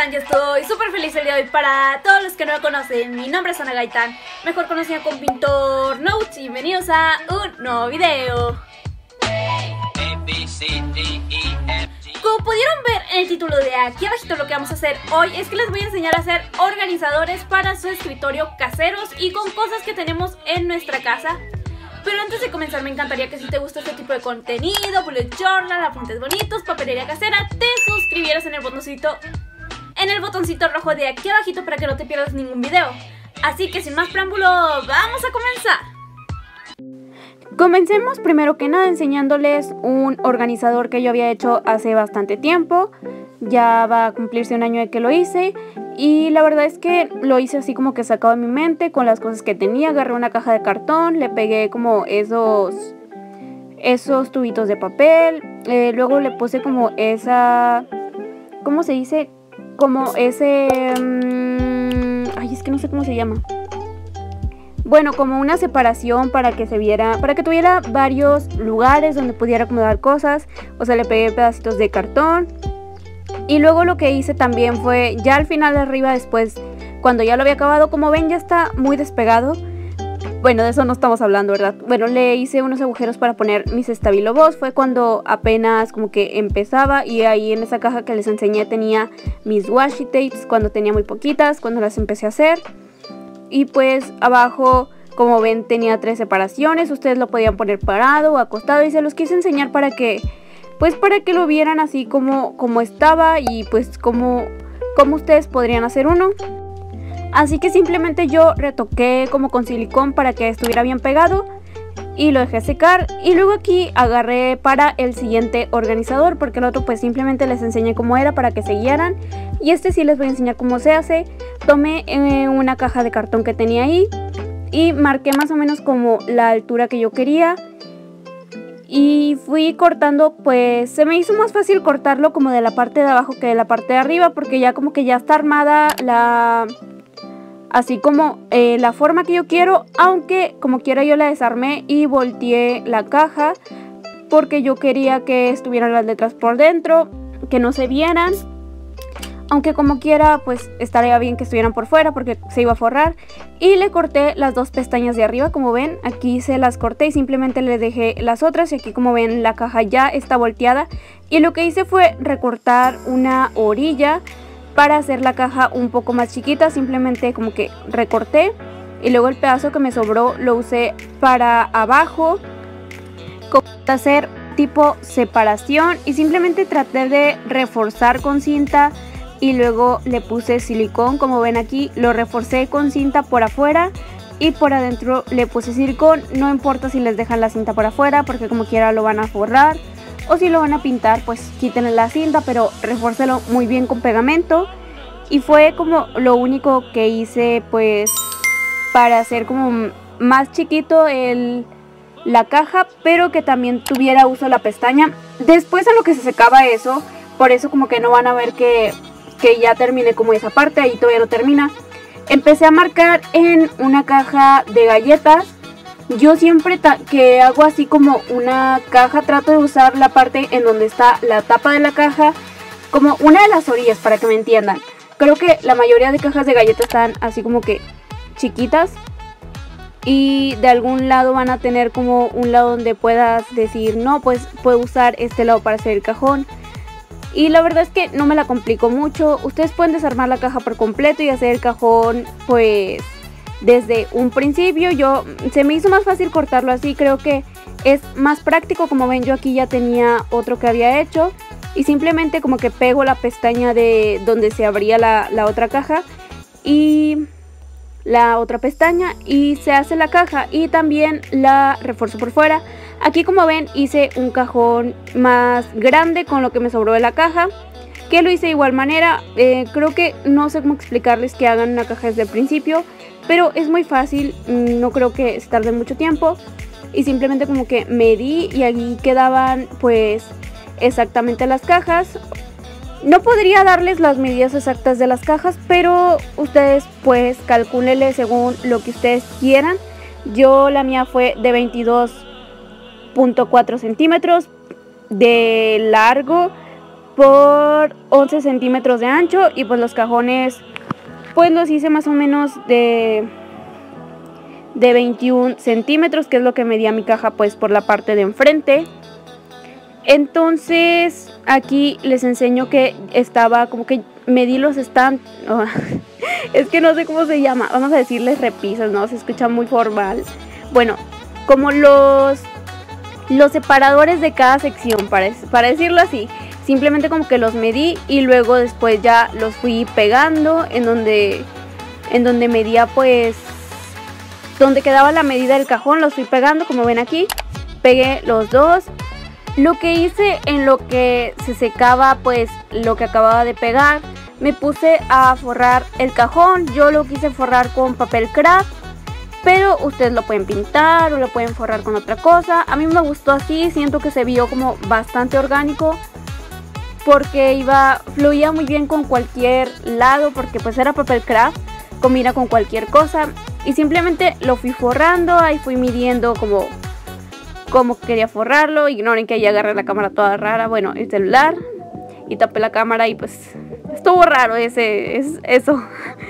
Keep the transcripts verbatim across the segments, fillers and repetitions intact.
están? Yo estoy súper feliz el día de hoy. Para todos los que no me conocen, mi nombre es Ana Gaitán, mejor conocida como Pintor Notes. Bienvenidos a un nuevo video. Como pudieron ver en el título de aquí abajito, lo que vamos a hacer hoy es que les voy a enseñar a hacer organizadores para su escritorio caseros y con cosas que tenemos en nuestra casa. Pero antes de comenzar me encantaría que si te gusta este tipo de contenido, bullet journal, apuntes bonitos, papelería casera, te suscribieras en el botoncito, en el botoncito rojo de aquí abajito para que no te pierdas ningún video. Así que sin más preámbulo, ¡vamos a comenzar! Comencemos primero que nada enseñándoles un organizador que yo había hecho hace bastante tiempo. Ya va a cumplirse un año de que lo hice y la verdad es que lo hice así como que sacado de mi mente con las cosas que tenía. Agarré una caja de cartón, le pegué como esos, esos tubitos de papel, eh, luego le puse como esa, ¿cómo se dice? Como ese, mmm, ay es que no sé cómo se llama. Bueno, como una separación para que se viera, para que tuviera varios lugares donde pudiera acomodar cosas. O sea, le pegué pedacitos de cartón. Y luego lo que hice también fue, ya al final de arriba, después, cuando ya lo había acabado, como ven ya está muy despegado. Bueno, de eso no estamos hablando, ¿verdad? Bueno, le hice unos agujeros para poner mis Stabilo-Boss. Fue cuando apenas como que empezaba y ahí en esa caja que les enseñé tenía mis washi tapes cuando tenía muy poquitas, cuando las empecé a hacer. Y pues abajo, como ven, tenía tres separaciones. Ustedes lo podían poner parado o acostado y se los quise enseñar para que... pues para que lo vieran así como, como estaba y pues como, como ustedes podrían hacer uno. Así que simplemente yo retoqué como con silicón para que estuviera bien pegado y lo dejé secar. Y luego aquí agarré para el siguiente organizador, porque el otro pues simplemente les enseñé cómo era para que se guiaran. Y este sí les voy a enseñar cómo se hace. Tomé eh, una caja de cartón que tenía ahí y marqué más o menos como la altura que yo quería. Y fui cortando, pues se me hizo más fácil cortarlo como de la parte de abajo que de la parte de arriba, porque ya como que ya está armada la... así como eh, la forma que yo quiero, aunque como quiera yo la desarmé y volteé la caja, porque yo quería que estuvieran las letras por dentro, que no se vieran. Aunque como quiera, pues estaría bien que estuvieran por fuera porque se iba a forrar. Y le corté las dos pestañas de arriba, como ven, aquí se las corté y simplemente le dejé las otras. Y aquí como ven la caja ya está volteada. Y lo que hice fue recortar una orilla para hacer la caja un poco más chiquita. Simplemente como que recorté y luego el pedazo que me sobró lo usé para abajo, como para hacer tipo separación. Y simplemente traté de reforzar con cinta. Y luego le puse silicón, como ven aquí, lo reforcé con cinta por afuera y por adentro le puse silicón. No importa si les dejan la cinta por afuera porque como quiera lo van a forrar. O si lo van a pintar, pues quítenle la cinta, pero refórcelo muy bien con pegamento. Y fue como lo único que hice pues para hacer como más chiquito el, la caja, pero que también tuviera uso la pestaña. Después a lo que se secaba eso, por eso como que no van a ver que... que ya terminé como esa parte, ahí todavía no termina. Empecé a marcar en una caja de galletas. Yo siempre que hago así como una caja trato de usar la parte en donde está la tapa de la caja como una de las orillas, para que me entiendan. Creo que la mayoría de cajas de galletas están así como que chiquitas y de algún lado van a tener como un lado donde puedas decir no, pues puedo usar este lado para hacer el cajón. Y la verdad es que no me la complico mucho. Ustedes pueden desarmar la caja por completo y hacer el cajón pues desde un principio. Yo se me hizo más fácil cortarlo así, creo que es más práctico. Como ven, yo aquí ya tenía otro que había hecho y simplemente como que pego la pestaña de donde se abría la, la otra caja y la otra pestaña y se hace la caja y también la refuerzo por fuera. Aquí como ven hice un cajón más grande con lo que me sobró de la caja, que lo hice de igual manera. eh, Creo que no sé cómo explicarles que hagan una caja desde el principio, pero es muy fácil, no creo que se tarde mucho tiempo. Y simplemente como que medí y aquí quedaban pues exactamente las cajas. No podría darles las medidas exactas de las cajas, pero ustedes pues calcúlenle según lo que ustedes quieran. Yo la mía fue de veintidós punto cuatro centímetros de largo por once centímetros de ancho, y pues los cajones pues los hice más o menos de, de veintiún centímetros, que es lo que medía mi caja pues por la parte de enfrente. Entonces aquí les enseño que estaba como que medí los stand, oh, es que no sé cómo se llama, vamos a decirles repisas, no se escucha muy formal. Bueno, como los los separadores de cada sección, para, para decirlo así. Simplemente como que los medí y luego después ya los fui pegando en donde en donde medía pues donde quedaba la medida del cajón, los fui pegando, como ven aquí. Pegué los dos. Lo que hice en lo que se secaba pues lo que acababa de pegar, me puse a forrar el cajón. Yo lo quise forrar con papel craft, pero ustedes lo pueden pintar o lo pueden forrar con otra cosa. A mí me gustó así, siento que se vio como bastante orgánico, porque iba, fluía muy bien con cualquier lado, porque pues era papel craft, combina con cualquier cosa. Y simplemente lo fui forrando, ahí fui midiendo como, como quería forrarlo. Ignoren que ahí agarré la cámara toda rara, bueno, el celular, y tapé la cámara y pues estuvo raro ese, es, eso.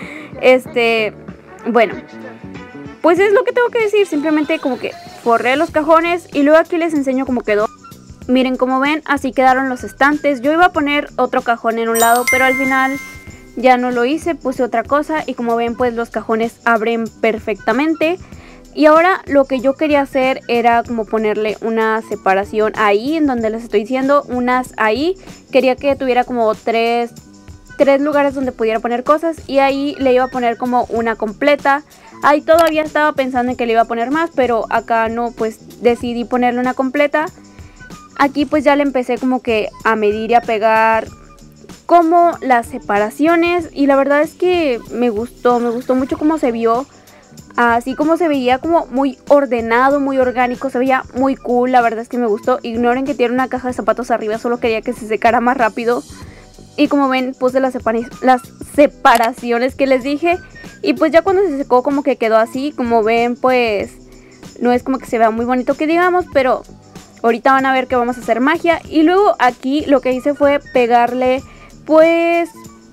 Este, bueno, pues es lo que tengo que decir, simplemente como que forré los cajones y luego aquí les enseño cómo quedó. Miren, como ven, así quedaron los estantes. Yo iba a poner otro cajón en un lado, pero al final ya no lo hice, puse otra cosa. Y como ven, pues los cajones abren perfectamente. Y ahora lo que yo quería hacer era como ponerle una separación ahí, en donde les estoy diciendo, unas ahí. Quería que tuviera como tres, tres lugares donde pudiera poner cosas, y ahí le iba a poner como una completa. Ahí todavía estaba pensando en que le iba a poner más, pero acá no, pues decidí ponerle una completa. Aquí pues ya le empecé como que a medir y a pegar como las separaciones, y la verdad es que me gustó, me gustó mucho cómo se vio, así como se veía como muy ordenado, muy orgánico, se veía muy cool, la verdad es que me gustó. Ignoren que tiene una caja de zapatos arriba, solo quería que se secara más rápido. Y como ven, puse las, separa las separaciones que les dije, y pues ya cuando se secó como que quedó así. Como ven, pues no es como que se vea muy bonito que digamos, pero ahorita van a ver que vamos a hacer magia. Y luego aquí lo que hice fue pegarle pues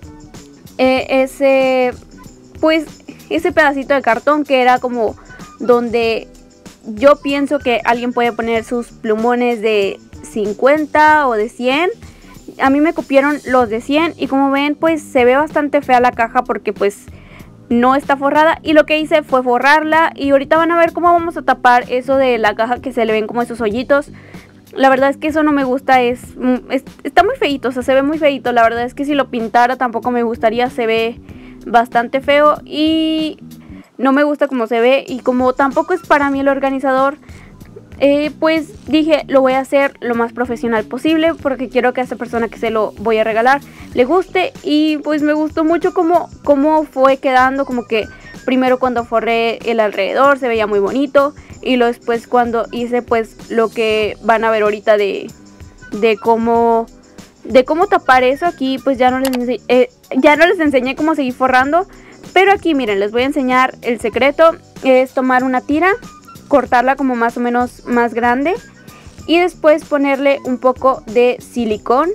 eh, ese pues ese pedacito de cartón que era como donde yo pienso que alguien puede poner sus plumones de cincuenta o de cien. A mí me copiaron los de cien y como ven pues se ve bastante fea la caja porque pues no está forrada, y lo que hice fue forrarla. Y ahorita van a ver cómo vamos a tapar eso de la caja, que se le ven como esos hoyitos. La verdad es que eso no me gusta, es, es está muy feito, o sea, se ve muy feito. La verdad es que si lo pintara tampoco me gustaría, se ve bastante feo y no me gusta cómo se ve. Y como tampoco es para mí el organizador, eh, pues dije, lo voy a hacer lo más profesional posible, porque quiero que a esta persona que se lo voy a regalar le guste. Y pues me gustó mucho cómo, cómo fue quedando, como que primero cuando forré el alrededor se veía muy bonito, y luego después cuando hice pues lo que van a ver ahorita de, de cómo de cómo tapar eso. Aquí pues ya no les eh, ya no les enseñé cómo seguir forrando, pero aquí miren, les voy a enseñar el secreto. Es tomar una tira, cortarla como más o menos más grande, y después ponerle un poco de silicón,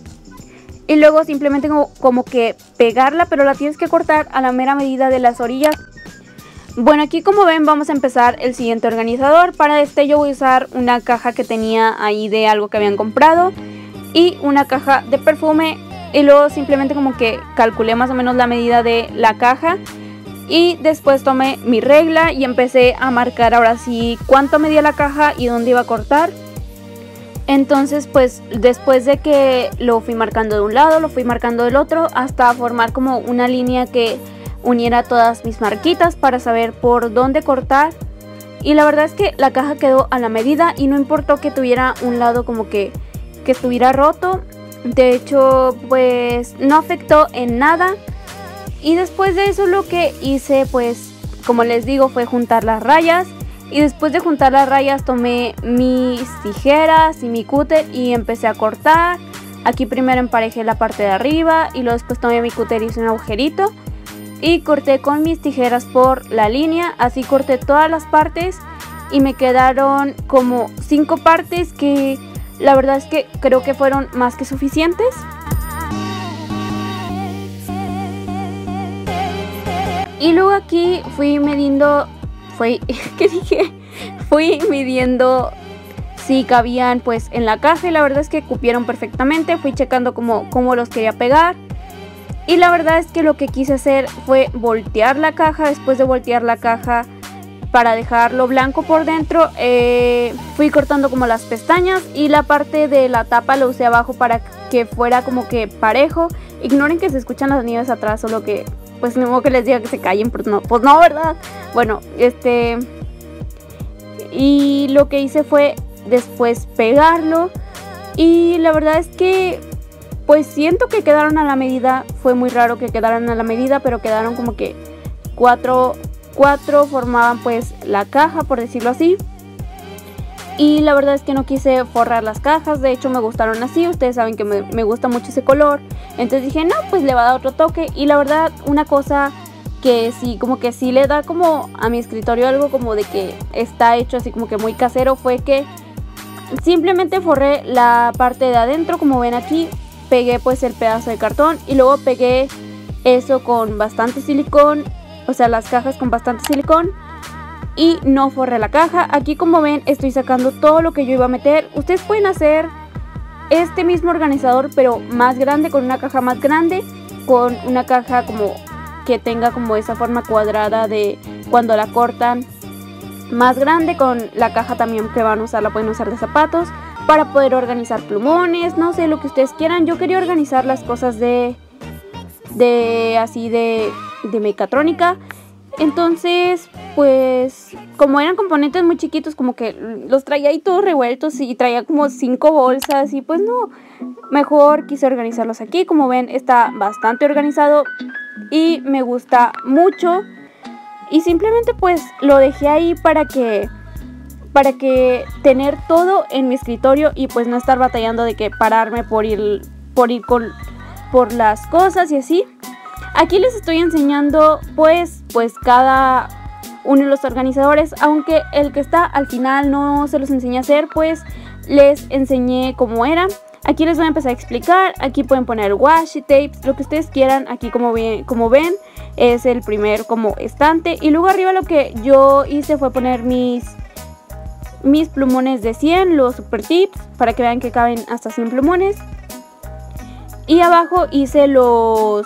y luego simplemente como, como que pegarla, pero la tienes que cortar a la mera medida de las orillas. Bueno, aquí como ven vamos a empezar el siguiente organizador. Para este yo voy a usar una caja que tenía ahí de algo que habían comprado y una caja de perfume, y luego simplemente como que calculé más o menos la medida de la caja. Y después tomé mi regla y empecé a marcar ahora sí cuánto medía la caja y dónde iba a cortar. Entonces pues después de que lo fui marcando de un lado, lo fui marcando del otro, hasta formar como una línea que uniera todas mis marquitas para saber por dónde cortar. Y la verdad es que la caja quedó a la medida y no importó que tuviera un lado como que, que estuviera roto. De hecho pues no afectó en nada. Y después de eso lo que hice pues como les digo fue juntar las rayas. Y después de juntar las rayas tomé mis tijeras y mi cúter y empecé a cortar. Aquí primero emparejé la parte de arriba y luego después tomé mi cúter y hice un agujerito. Y corté con mis tijeras por la línea, así corté todas las partes y me quedaron como cinco partes que la verdad es que creo que fueron más que suficientes. Y luego aquí fui midiendo, fui, ¿qué dije? Fui midiendo si cabían pues en la caja y la verdad es que cupieron perfectamente. Fui checando cómo, cómo los quería pegar. Y la verdad es que lo que quise hacer fue voltear la caja. Después de voltear la caja para dejarlo blanco por dentro, eh, fui cortando como las pestañas y la parte de la tapa lo usé abajo para que fuera como que parejo. Ignoren que se escuchan las nieves atrás, solo que pues ni modo que les diga que se callen, pues no, pues no, ¿verdad? Bueno, este... Y lo que hice fue después pegarlo. Y la verdad es que pues siento que quedaron a la medida. Fue muy raro que quedaran a la medida, pero quedaron como que cuatro, cuatro formaban pues la caja, por decirlo así. Y la verdad es que no quise forrar las cajas, de hecho me gustaron así, ustedes saben que me, me gusta mucho ese color. Entonces dije, no, pues le va a dar otro toque. Y la verdad, una cosa que sí, como que sí le da como a mi escritorio algo como de que está hecho así como que muy casero, fue que simplemente forré la parte de adentro, como ven aquí. Pegué pues el pedazo de cartón y luego pegué eso con bastante silicón, o sea las cajas con bastante silicón. Y no forré la caja. Aquí como ven estoy sacando todo lo que yo iba a meter. Ustedes pueden hacer este mismo organizador pero más grande, con una caja más grande, con una caja como que tenga como esa forma cuadrada de cuando la cortan, más grande, con la caja también que van a usar, la pueden usar de zapatos para poder organizar plumones, no sé, lo que ustedes quieran. Yo quería organizar las cosas de, de así de, de mecatrónica. Entonces, pues, como eran componentes muy chiquitos, como que los traía ahí todos revueltos y traía como cinco bolsas y pues no, mejor quise organizarlos aquí. Como ven, está bastante organizado y me gusta mucho. Y simplemente pues lo dejé ahí para que, para que tener todo en mi escritorio y pues no estar batallando de que pararme por ir, por ir con, por las cosas y así. Aquí les estoy enseñando pues, pues cada uno de los organizadores, aunque el que está al final no se los enseñé a hacer, pues les enseñé cómo era. Aquí les voy a empezar a explicar. Aquí pueden poner washi tapes, lo que ustedes quieran. Aquí como ven, como ven es el primer como estante. Y luego arriba lo que yo hice fue poner mis, mis plumones de cien, los super tips, para que vean que caben hasta cien plumones. Y abajo hice los...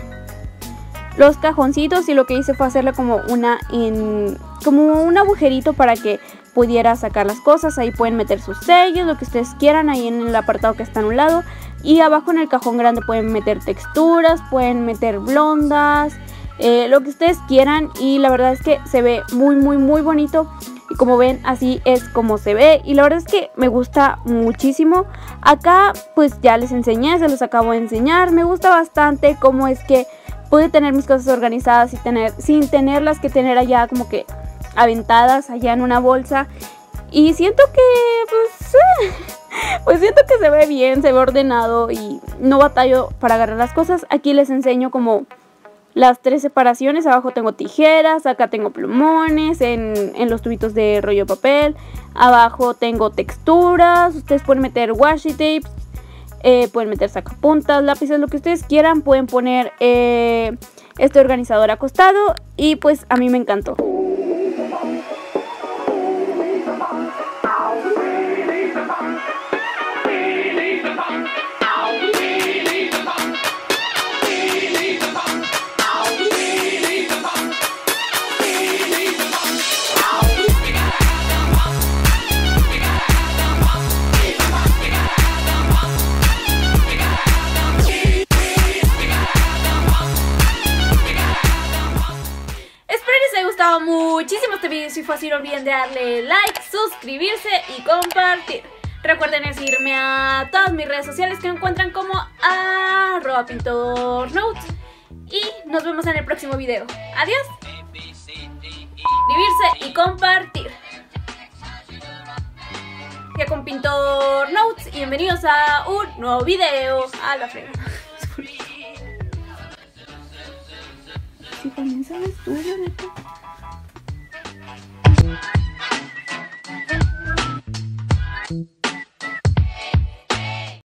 los cajoncitos y lo que hice fue hacerle como una en, como un agujerito para que pudiera sacar las cosas. Ahí pueden meter sus sellos, lo que ustedes quieran, ahí en el apartado que está a un lado. Y abajo en el cajón grande pueden meter texturas, pueden meter blondas, eh, lo que ustedes quieran. Y la verdad es que se ve muy muy muy bonito. Y como ven, así es como se ve. Y la verdad es que me gusta muchísimo. Acá pues ya les enseñé, se los acabo de enseñar. Me gusta bastante cómo es que pude tener mis cosas organizadas y tener, sin tenerlas que tener allá como que aventadas allá en una bolsa. Y siento que pues, pues siento que se ve bien, se ve ordenado y no batallo para agarrar las cosas. Aquí les enseño como las tres separaciones. Abajo tengo tijeras, acá tengo plumones en, en los tubitos de rollo de papel. Abajo tengo texturas, ustedes pueden meter washi tapes. Eh, pueden meter sacapuntas, lápices, lo que ustedes quieran. Pueden poner eh, este organizador acostado y pues a mí me encantó. Muchísimo este video. Si fue así, no olviden de darle like, suscribirse y compartir. Recuerden seguirme a todas mis redes sociales que me encuentran como arroba pintornotes. Y nos vemos en el próximo video. Adiós. Suscribirse y compartir. Ya con Pintor Notes y bienvenidos a un nuevo video. A la frega. Si también sabes tú, Loreta. Thank you.